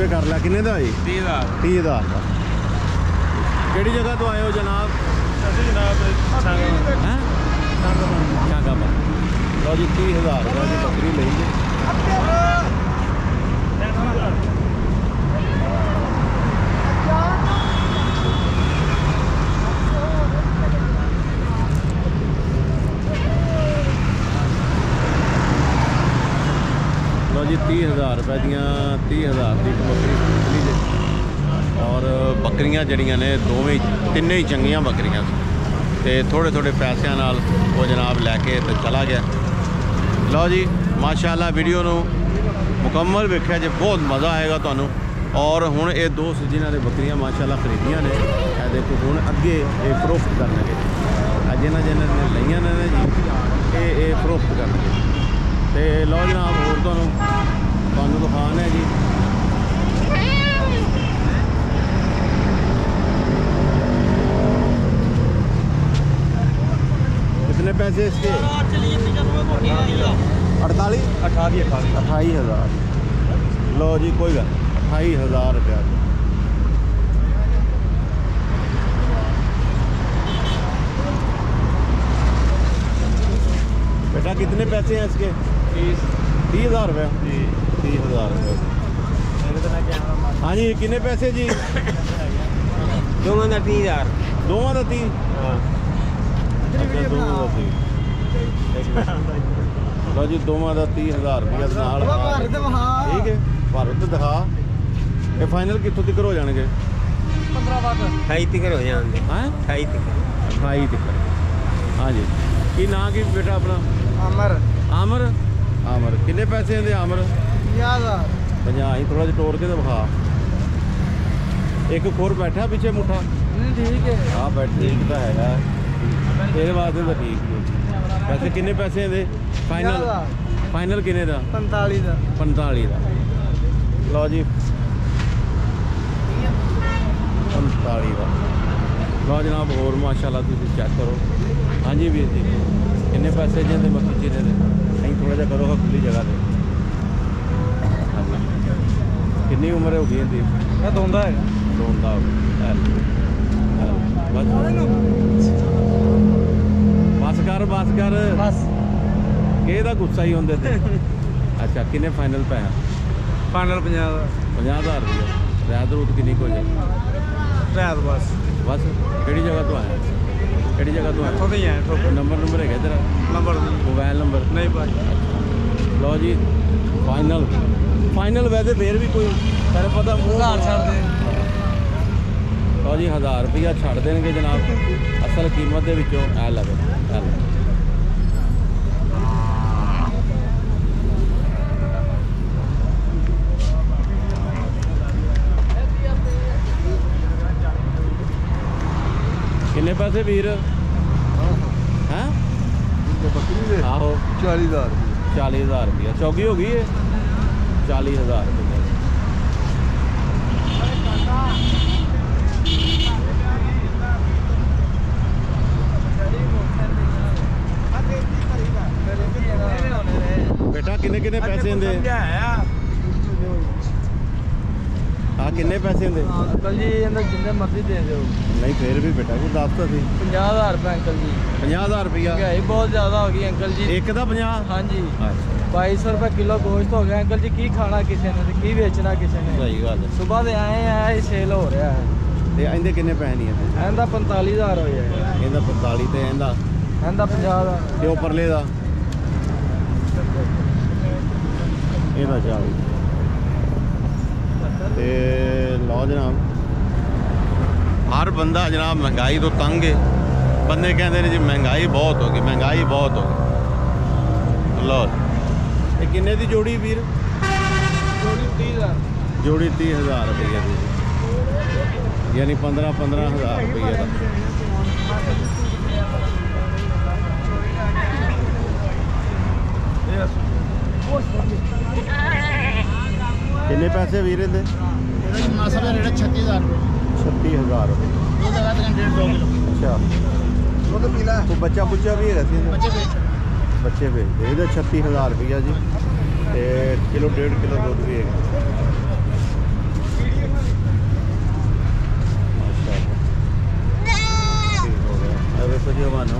कर लिया। किन्ने दा जी? 30,000। 30,000 का। केड़ी जगह तो आए हो जनाब? जनाब शागाबाद। लो जी 30,000 का जी बकरी ली जी। लो जी 30,000 रुपए दियाँ 30,000 की बकरी ली जी। और बकरियां जड़ियाँ ने दोवें तिन्ने ही चंगियां बकरियां ते थोड़े थोड़े पैसों नाल वो जनाब लैके तो चला गया। लो जी माशाअल्लाह वीडियो नू मुकम्मल वेख्या जे बहुत मज़ा आएगा तुहानू। और हुण ये दोस्त जिन्हां ने बकरियां माशाअल्लाह खरीदियां ने देखो हुण अगे ये फरोख्त करनगे। जिन्हां जिन्हां ने लईयां ने जी ये फरोख्त करनगे। तो लो जनाब होर तुहानू दिखाने जी। कितने पैसे इसके? 48 28,000। लो जी कोई गल 28,000 रुपया। बेटा कितने पैसे हैं इसके? 30,000 रुपया जी। 30,000 रुपया। हाँ जी कितने पैसे जी? दोवां दा 30,000। दोवां दा 30? लो जी दोवां का 30,000 रुपया। ठीक है भारत दिखा। ये फाइनल कितों तक हो जाएंगे? 28 तक हो जाएंगे। 28 तक। हाँ जी की ना की बेटा अपना? आमर। आमर। आमर कितने पैसे हैं आमर? 50,000। 50 ही थोड़ा जिहा तोड़ के तो विखा। एक खोर बैठा पीछे मुठा? ठीक है हाँ बैठ ठीक तो है तेरे वास्ते तो ठीक। पैसे कितने पैसे हैं फाइनल? फाइनल कितने का? 45 का। 45 का। लो जी 45 का। लो जनाब होर माशाल्लाह तुम चेक करो। हाँ जी वीर जी कितने पैसे जी बकरी चीरे दे? कहीं थोड़ा जहा करो खुली जगह से। कितनी उम्र हो गई इनकी? दोंदा है। दोंदा बस कर बस कर बस के गुस्सा ही होंगे थे। अच्छा कितने फाइनल पैसा? फाइनल 50,000 रुपया। रियायत रूत कितनी हो जाए? रियायत बस बस केड़ी जगह तो आया? केड़ी जगह तो आया? नंबर है तेरा? नंबर मोबाइल नंबर नहीं भाई। लो जी फाइनल वैसे फिर भी कोई तेरे पता छड़ दे। लो जी 1000 रुपया छड़ देंगे जनाब असल कीमत के विचों। ऐ लगे कितने पैसे वीर? हैं आहो 40,000। 40,000 रुपया। चौकी हो गई है 40,000 रुपये। बेटा किन्ने किन्ने पैसे होंगे? हाँ किन्ने पैसे होंगे? अंकल जी जिन्ने मर्जी दे दो। नहीं फिर भी बेटा कोई दस तो सी। 50,000 रुपये अंकल जी। 50,000 रुपया बहुत ज़्यादा हो गई अंकल जी। एक का 50? हाँ जी। अच्छा 2200 रुपये किलो गोश्त हो गया अंकल जी। की खाना किसी ने की बेचना किसी ने। सही गल है। सुबह से आए हैं सेल हो रहा है। ते इहदे किन्ने पैसे नहीं है? इहदा 45,000 हो जाएगा। इहदा 45 ते इहदा 50 का। ते उपरले दा इहदा 40। ते लो जनाब हर बंदा जनाब महंगाई तो तंग है। बंदे कहते हैं जी महंगाई बहुत होगी महंगाई बहुत होगी। लो ये किन्ने दी जोड़ी वीर? जोड़ी 30,000। जोड़ी 30,000 रुपये की यानी 15,000 रुपये का। किन्ने पैसे वीर दे? 36,000 रुपये। 36,000 रुपये। अच्छा तो बच्चा बुच्चा भी है? बच्चे भेजते ये 36,000 रुपया जी। तो किलो 1.5 किलो दूध भी है। देखो जी हवाना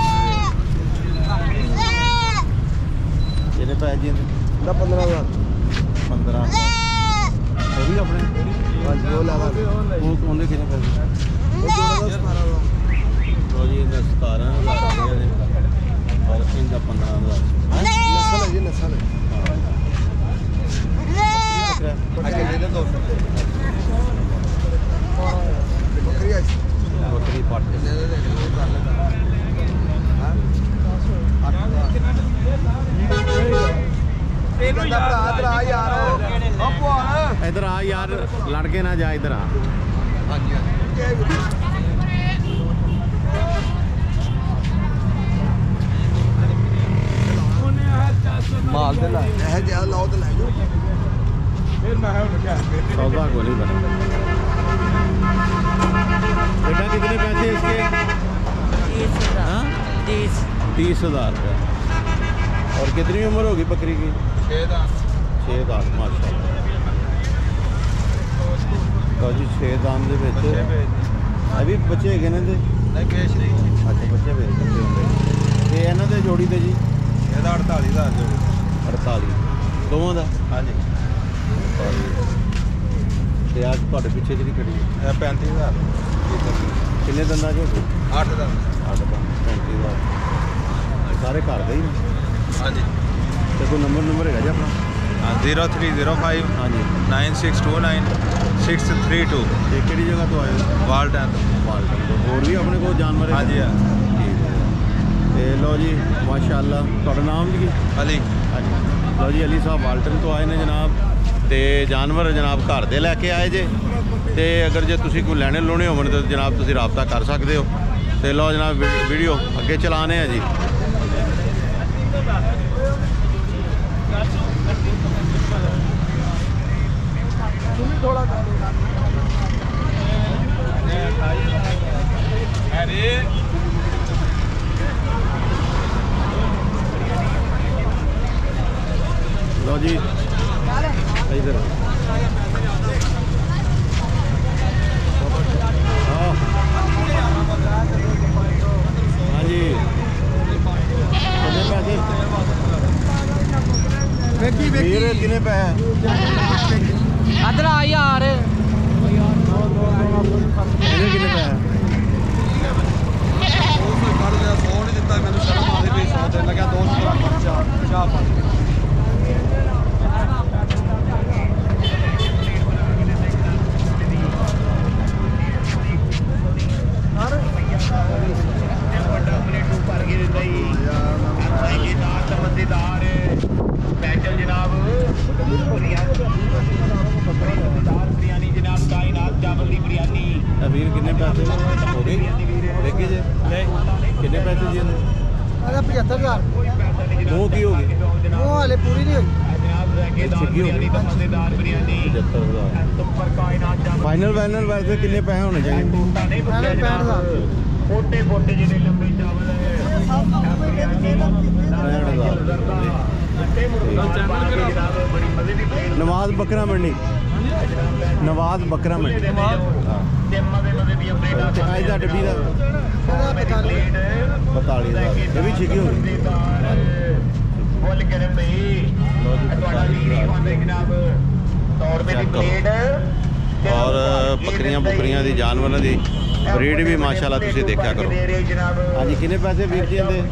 कितने पैसे जी 15,000 15 वो भी अपने हाँ जी वो लगा वो उन्हें कितने पैसे वो जोड़ा था 17,000 तो जी इन्हें 17,000 और इनका 15,000 नस्ल है जी नस्ल है आगे ले ले 200 बकरी है बकरी पाट के ले ले वो कर लेता हां 8,000 तेनू यार इधर आ यार अब आ इधर आ यार लड़के ना जा इधर आ हां जी माल दे ला है जा लाओ तो ले जाओ फिर मैं उठ के सौदा को नहीं बना बेटा कितने पैसे इसके 30,000 रुपये और कितनी उम्र होगी बकरी की 6 दांत 6 दांत माशाल्लाह तो जी 6 दांत दे विच अभी बच्चे है ने दे नहीं बेच नहीं अच्छा बच्चे बेच सकते होंगे ते इन्हां दे जोड़ी ते जी ਇਹਦਾ 48,000 ਜੋ 48 ਦੋਵਾਂ ਦਾ ਹਾਂਜੀ ਤੇ ਅੱਜ ਤੁਹਾਡੇ ਪਿੱਛੇ ਜਿਹੜੀ ਖੜੀ ਹੈ ਇਹ 35,000 ਕਿੰਨੇ ਦੰਦਾਂ ਚ ਹੋ ਗਈ 8 ਦਾ 8 ਦਾ 35,000 ਸਾਰੇ ਘਰ ਦੇ ਹੀ ਨੇ ਹਾਂਜੀ ਤੇ ਕੋਈ ਨੰਬਰ ਹੈਗਾ ਜੀ ਆਪਣਾ 0305 ਹਾਂਜੀ 9629 632 ਤੇ ਕਿਹੜੀ ਜਗ੍ਹਾ ਤੋਂ ਆਏ ਹੋ ਵਾਲਟਨ ਮਾਲਟਨ ਤੋਂ ਹੋਰ ਵੀ ਆਪਣੇ ਕੋਲ ਜਾਨਵਰ ਹੈ ਹਾਂਜੀ ਹਾਂ ਠੀਕ ਹੈ ਤੇ ਲਓ ਜੀ ਮਾਸ਼ਾਅੱਲਾ ਤੁਹਾਡਾ ਨਾਮ ਜੀ ਅਲੀ ਹਾਂਜੀ ਲਓ ਜੀ ਅਲੀ ਸਾਹਿਬ ਵਾਲਟਨ ਤੋਂ ਆਏ ਨੇ ਜਨਾਬ ਤੇ ਜਾਨਵਰ ਜਨਾਬ ਘਰ ਦੇ ਲੈ ਕੇ ਆਏ ਜੇ ਤੇ ਅਗਰ ਜੇ ਤੁਸੀਂ ਕੋਈ ਲੈਣੇ ਲੋਣੇ ਹੋਣ ਤਾਂ ਜਨਾਬ ਤੁਸੀਂ ਰਾਬਤਾ ਕਰ ਸਕਦੇ ਹੋ ਤੇ ਲਓ ਜਨਾਬ ਵੀਡੀਓ ਅੱਗੇ ਚਲਾਣੇ ਆ ਜੀ थोड़ा अरे लो जी इधर हाँ जी कितने पैसे वीर कितने पैसे अदर आ यार कितने पैसे फोन दिता मैं शर्म आ रही 100 देने लगा 200 चाह वीर कितने पैसे हो गए देखे जी कितने पैसे जी 75,000 दो की होगी वो वाले पूरी नहीं हुई फाइनल वैसे कितने पैसे होने चाहिए 65,000 नवाज बकरा मंडी नवाज बकरा मंडी डब्बी का 42,000 ये भी छिकी होगी और बकरियां बुकरियां दी जानवरों की ब्रीड भी माशाल्लाह तुसी देखा करो हाँ जी कितने पैसे वीर जी दे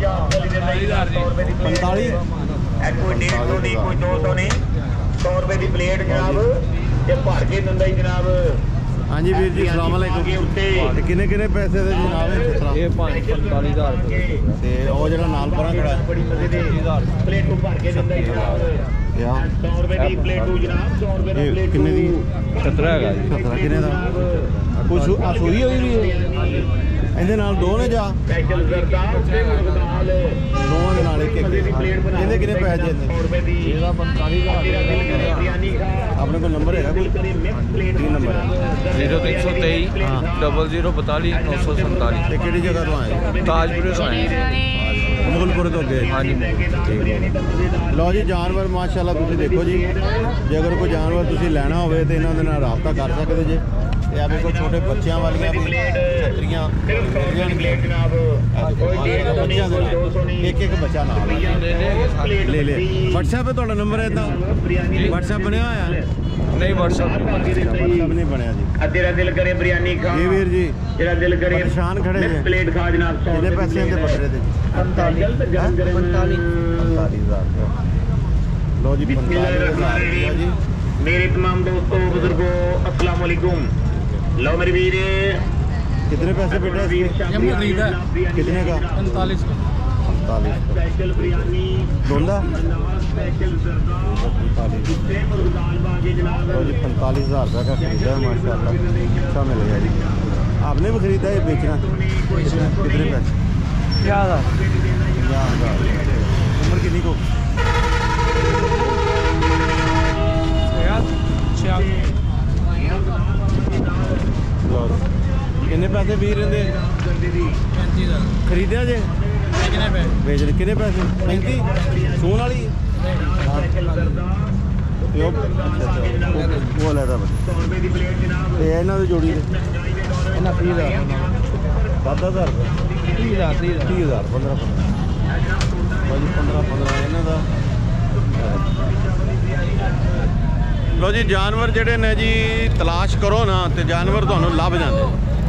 45 कोई 150 नहीं कोई 200 नहीं 100 रुपए की प्लेट जनाब ये भर के दिंदा ही जनाब हाँ जी वीर जी सलाम अलैकुम किन्ने किन्ने पैसे दे जनाब ये 45,000 ते ओ जेड़ा नाल परा खड़ा है बड़ी मजे दे प्लेट को भर के दिंदा ही जनाब क्या 100 रुपए की प्लेट जनाब 100 रुपए की ये प्लेट किन्ने दी 17 ਹੈਗਾ ਜੀ 17 किन्ने दा कुछ सूई होई भी है ਇਹਦੇ ਨਾਲ ਦੋ ਨੇ ਜਾ स्पेशल जरदा ते मुर्गदाल ਦੋਵਾਂ ਦੇ ਨਾਲ ਇੱਕ ਇੱਕ ਇਹਦੇ ਕਿੰਨੇ ਪੈਸੇ ਦੇ 100 रुपए की ਇਹਦਾ 45,000 तेरा दिल करे बिरयानी खा ਆਪਣੇ ਕੋਲ ਨੰਬਰ ਹੈਗਾ ਕੋਈ करे मिक्स प्लेट ਕੀ ਨੰਬਰ ਹੈ 0323 ਹਾਂ 0042 947 ਤੇ ਕਿਹੜੀ ਜਗ੍ਹਾ ਤੋਂ ਆਏ ਤਾਜਪੁਰ ਸਾਈਂ ਮੁਗਲਪੁਰ ਤੋਂ ਅੱਗੇ ਹਾਂਜੀ ਲਓ ਜੀ ਜਾਨਵਰ ਮਾਸ਼ਾਅੱਲਾ ਤੁਸੀਂ ਦੇਖੋ ਜੀ ਜੇ ਅਗਰ ਕੋਈ ਜਾਨਵਰ ਤੁਸੀਂ ਲੈਣਾ ਹੋਵੇ ਤੇ ਇਹਨਾਂ ਦੇ ਨਾਲ ਰਾਬਤਾ ਕਰ ਸਕਦੇ ਜੇ ਤੇ ਆ ਵੇਖੋ ਛੋਟੇ ਬੱਚਿਆਂ ਵਾਲੀਆਂ ਵੀ ਛਤਰੀਆਂ ਮਿਲ ਜਾਣਗੀਆਂ ਬੱਚਿਆਂ ਦੇ ਨਾਲ ਇੱਕ ਇੱਕ ਬੱਚਾ ਨਾਲ ਲੈ ਲੈ WhatsApp 'ਤੇ ਤੁਹਾਡਾ ਨੰਬਰ ਹੈ ਇਦਾਂ WhatsApp ਬਣਿਆ ਹੋਇਆ ਨਹੀਂ WhatsApp ਨਹੀਂ ਬਣਿਆ ਜੀ ਤੇਰਾ ਦਿਲ ਕਰੇ ਬਿਰਿਆਨੀ ਖਾ ਜੀ ਵੀਰ ਜੀ ਜਿਹੜਾ ਦਿਲ ਕਰੇ ਪਰੇਸ਼ਾਨ ਖੜੇ ਜੇ ਪਲੇਟ ਖਾ ਜਨਾਬ ਕਿੰਨੇ ਪੈਸੇ ਦੇ ਬੱਕਰੇ ਦੇ 45,000 ਲੋ ਜੀ 45,000 ਜੀ मेरे तमाम दोस्तों बुजुर्गों अस्सलाम वालेकुम लो मेरे वीर कितने पैसे बेटा इसके कितने का 45 स्पेशल बिरयानी डोंदा स्पेशल सरदार जी 45,000 रुपये का खरीदा है माशाल्लाह अच्छा मिलेगा जी आपने भी खरीदा है बेचना कितने पैसे 50,000 उम्र कितनी को किन्ने पैसे भी रहे खरीदे जे बेच किन्ने पैसे 35 सून वाली वो लैदा इन्हों की जोड़ी 30,000 10,000 रुपये 30,000 15 इन्हों का लो जी जानवर ਜਿਹੜੇ ਨੇ ਜੀ ਤਲਾਸ਼ ਕਰੋ ਨਾ ਤੇ ਜਾਨਵਰ ਤੁਹਾਨੂੰ ਲੱਭ ਜਾਂਦੇ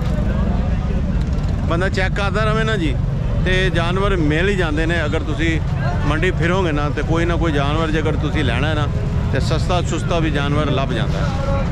ਬੰਦਾ ਚੈੱਕ ਕਰਦਾ ਰਹੇ ਨਾ ਜੀ ਤੇ ਜਾਨਵਰ ਮਿਲ ਹੀ ਜਾਂਦੇ ਨੇ ਅਗਰ ਤੁਸੀਂ ਮੰਡੀ ਫਿਰੋਗੇ ਨਾ ਤੇ ਕੋਈ ਨਾ ਕੋਈ ਜਾਨਵਰ ਜੇ ਅਗਰ ਤੁਸੀਂ ਲੈਣਾ ਹੈ ਨਾ ਤੇ ਸਸਤਾ ਸੁਸਤਾ ਵੀ ਜਾਨਵਰ ਲੱਭ ਜਾਂਦਾ ਹੈ